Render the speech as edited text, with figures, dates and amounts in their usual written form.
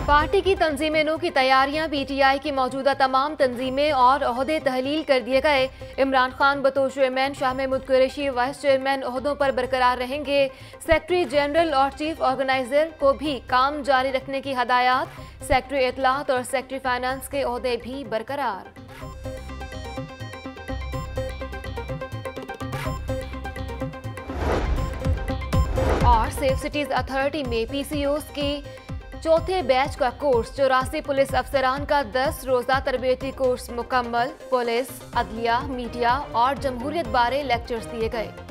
Party की तंजीमें की तैयारियां। पीटीआई की मौजूदा तमाम तंजीमें और ओहदे तहलील कर दिए गए। इमरान खान बतौर chairman, Shah Mahmood Qureshi vice chairman ओहदों पर बरकरार रहेंगे। सेक्रेटरी जनरल और चीफ ऑर्गेनाइजर को भी काम जारी रखने की हदायत। सेक्रेटरी इत्तलात और सेक्रेटरी फाइनेंस के ओहदे भी बरकरार। और सेफ सिटीज अथॉरिटी में पीसीओस की चौथे बैच का कोर्स 84 पुलिस अफसरान का 10 रोजा तरबियती कोर्स मुकम्मल। पुलिस, अदलिया, मीडिया और जमहूरियत बारे लेक्चर्स दिए गए।